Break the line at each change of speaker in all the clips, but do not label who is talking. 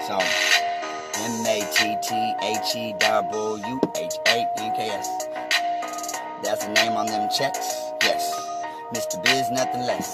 So, MATTHEWHANKS. That's the name on them checks. Yes, Mr. Biz, nothing less.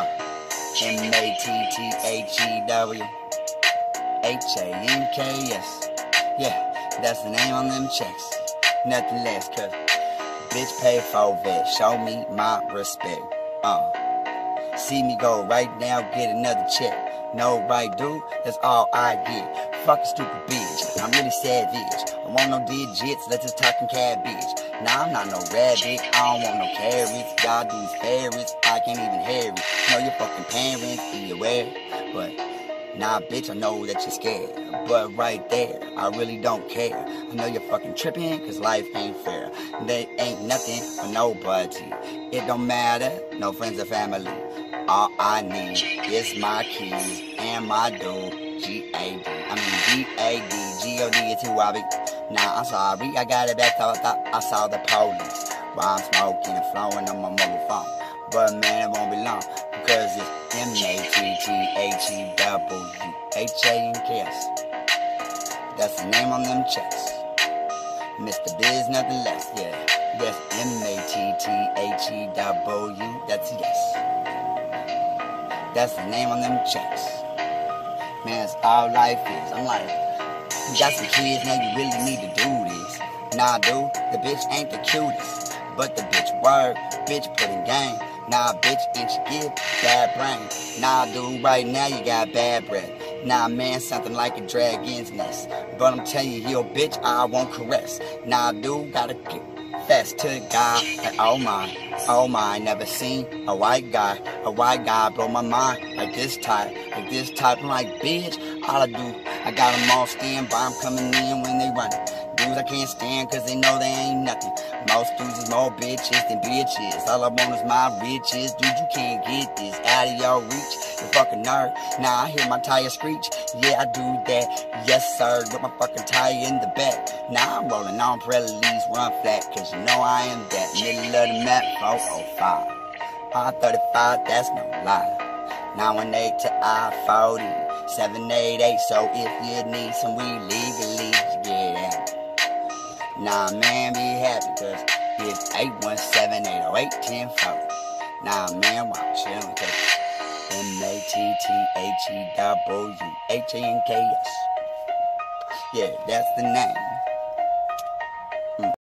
MATTHEWHANKS. Yeah, that's the name on them checks. Nothing less, cause bitch pay for vet. Show me my respect. See me go right now, get another check. No right, dude, that's all I get. Fuck a stupid bitch, I'm really savage. I want no digits, let's just talking cabbage. Nah, I'm not no rabbit, I don't want no carrots. Y'all do is ferrets, I can't even hear it. Know your fucking parents, be aware. But, nah, bitch, I know that you're scared. But right there, I really don't care. I know you're fucking tripping, cause life ain't fair. There ain't nothing for nobody. It don't matter, no friends or family. All I need is my keys and my dude, G-A-D. I mean G-A-D, G-O-D is who I be. Nah, I'm sorry, I got it back, thought I saw the police. While I'm smoking and flowing on my mobile phone. But man, it won't be long, because it's MATTHEWHANKS. That's the name on them checks. Mr. Biz, nothing less, yeah. Yes, MATTHEW, that's yes. That's the name on them checks. Man, that's all life is. I'm like, you got some kids, now you really need to do this. Nah, dude, the bitch ain't the cutest, but the bitch work, bitch put in game. Nah, bitch, ain't you give bad brain. Nah, dude, right now you got bad breath. Nah, man, something like a dragon's nest. But I'm telling you, yo, bitch, I won't caress. Nah, dude, gotta get fast to God. And oh my, never seen a white guy blow my mind like this type. I'm like, bitch, all I do, I got them all stand by, I'm coming in when they run it. Dudes I can't stand cause they know they ain't nothing. Most dudes is more bitches than bitches. All I want is my riches. Dude, you can't get this out of your reach. You fucking nerd. Nah, I hear my tire screech. Yeah, I do that. Yes, sir. With my fucking tire in the back. Nah, I'm rolling on Pirellis, run flat. Cause you know I am that. Middle of the map, 405. R35, that's no lie. 918 to I-40. 788, so if you need some weed legally, get at it. Nah, man, be happy, cause it's 817-808-1040. Nah, man, while I'm chillin', cause MATTHEWHANKS. Yeah, that's the name.